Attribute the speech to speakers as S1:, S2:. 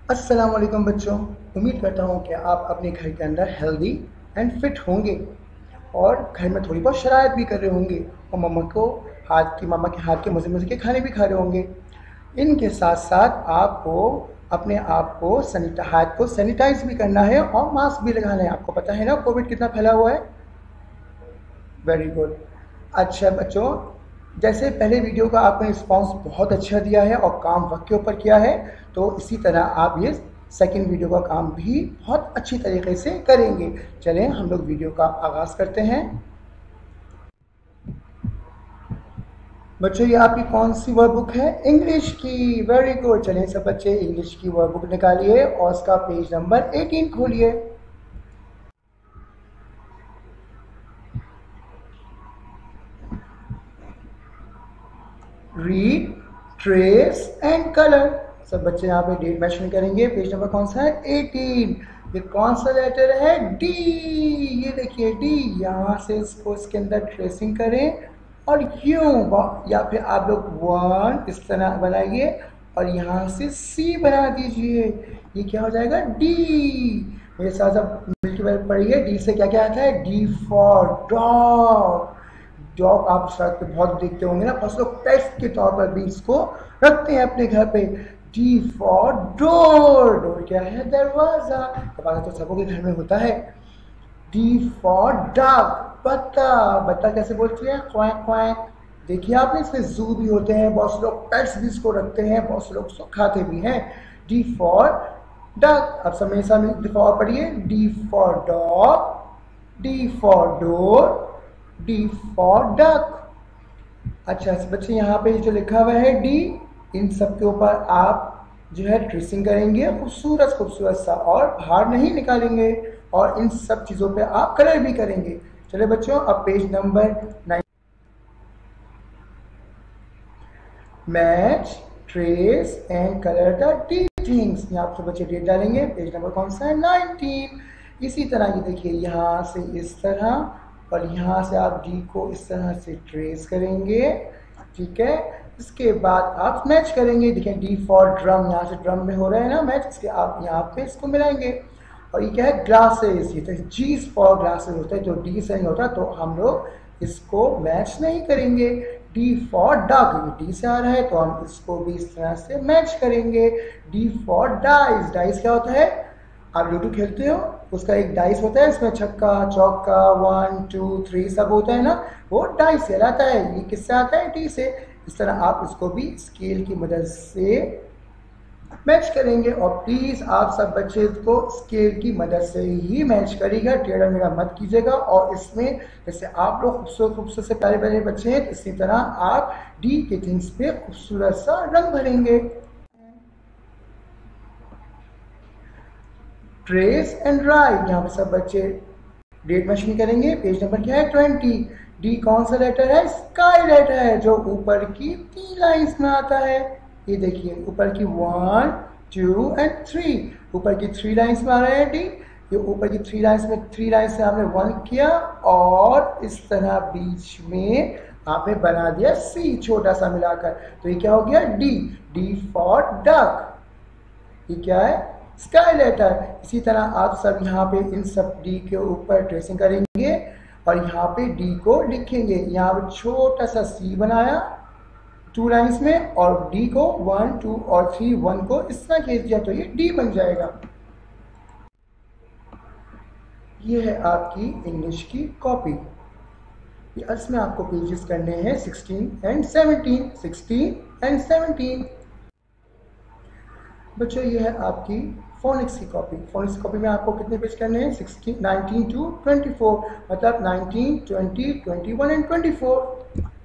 S1: अस्सलाम वालेकुम बच्चों। उम्मीद करता हूँ कि आप अपने घर के अंदर हेल्दी एंड फिट होंगे और घर में थोड़ी बहुत शरारत भी कर रहे होंगे और मामा के हाथ के मज़े मज़े के खाने भी खा रहे होंगे। इनके साथ साथ आपको अपने आप को हाथ को सैनिटाइज भी करना है और मास्क भी लगाना है। आपको पता है ना कोविड कितना फैला हुआ है। Very good. अच्छा बच्चों, जैसे पहले वीडियो का आपने रिस्पांस बहुत अच्छा दिया है और काम वक्त के ऊपर किया है, तो इसी तरह आप ये सेकंड वीडियो का काम भी बहुत अच्छी तरीके से करेंगे। चलें हम लोग वीडियो का आगाज़ करते हैं। बच्चों, ये आपकी कौन सी वर्ड बुक है? इंग्लिश की। Very good. चलें सब बच्चे इंग्लिश की वर्ड बुक निकालिए और उसका पेज नंबर 18 खोलिए। Read, trace and colour. सब बच्चे यहाँ पे डेट मेंशन करेंगे। पेज नंबर कौन सा है? 18। ये कौन सा लेटर है? डी। ये देखिए डी। यहाँ से इसको इसके अंदर ट्रेसिंग करें और यूं, या फिर आप लोग वन इस तरह बनाइए और यहाँ से सी बना दीजिए। ये क्या हो जाएगा? डी। मेरे साथ सब मिलकर पढ़िए। डी से क्या क्या आता है? D for dog. डॉग आप सड़क पे बहुत देखते होंगे ना, फसलों पेट्स के तौर पर भी इसको रखते हैं अपने घर पे। D for door. डोर क्या है? दरवाजा। दरवाजा तो सबों के घर में होता है। D for duck. बत्ता। बत्ता कैसे बोलते हैं? Quack quack. देखिए आपने, इसमें जू भी होते हैं, बहुत से लोग पेट्स भी इसको रखते हैं, बहुत से लोग इसको खाते भी हैं। D for duck. अब सब मेरे सामने फॉर पढ़िए। D for dog, D for door, D for duck. अच्छा बच्चे, यहाँ पे जो लिखा हुआ है डी, इन सब के ऊपर आप जो है ट्रेसिंग करेंगे खूबसूरत खूबसूरत सा, और बाहर नहीं निकालेंगे, और इन सब चीज़ों पे आप कलर भी करेंगे। चलिए बच्चों, अब page number 9। Match, trace and colour the D things. यहाँ पे बच्चे डेट डालेंगे। पेज नंबर कौन सा है? 19। इसी तरह ये देखिए, यहाँ से इस तरह और यहाँ से आप डी को इस तरह से ट्रेस करेंगे। ठीक है, इसके बाद आप मैच करेंगे। देखिए डी फॉर ड्रम, यहाँ से ड्रम में हो रहा है ना मैच, इसके आप यहाँ पे इसको मिलाएंगे। और ये क्या है? ग्लासेस। ये तो जी फॉर ग्लासेस होता है, जो डी से नहीं होता तो हम लोग इसको मैच नहीं करेंगे। डी फॉर डग, ये डी से आ रहा है तो हम इसको भी इस तरह से मैच करेंगे। D for dice. डाइस क्या होता है? आप लूडो खेलते हो, उसका एक डाइस होता है, इसमें छक्का चौका 1 2 3 सब होता है ना, वो डाइस कहलाता है। ये किससे आता है? डी से। इस तरह आप इसको भी स्केल की मदद से मैच करेंगे। और प्लीज़ आप सब बच्चे को स्केल की मदद से ही मैच करिएगा, टेढ़ा मेढ़ा मत कीजिएगा। और इसमें जैसे आप लोग खूबसूरत खूबसूरत से प्यारे प्यारे बच्चे हैं, इसी तरह आप डी के थिंग्स पे खूबसूरत सा रंग भरेंगे। Trace and write. यहाँ पे सब बच्चे डेट मेंशन करेंगे। पेज नंबर क्या है? 20। डी कौन सा लेटर है? स्काई लेटर है, जो ऊपर की 3 लाइंस में आता है। ये देखिए ऊपर की 1 2 एंड 3, ऊपर की 3 लाइंस में आ रहा है डी। ये ऊपर की 3 लाइंस में 3 लाइंस से आपने 1 किया और इस तरह बीच में आपने बना दिया सी छोटा सा मिलाकर, तो ये क्या हो गया? डी। D for duck. ये क्या है? Sky letter. इसी तरह आप सब यहाँ पे इन सब डी के ऊपर ट्रेसिंग करेंगे और यहाँ पे डी को लिखेंगे। यहाँ पे छोटा सा सी बनाया 2 लाइंस में, और डी को 1 2 और 3 1 को इस तरह खींच दिया तो ये डी बन जाएगा। ये है आपकी इंग्लिश की कॉपी। ये इसमें आपको पेजेस करने हैं 16 एंड 17, 16 एंड 17। बच्चों, ये है आपकी फोनिक्स की कॉपी। फोनिक्स की कॉपी में आपको कितने पेज करने हैं? 16 19 to 24, मतलब 19 20 21 एंड 24।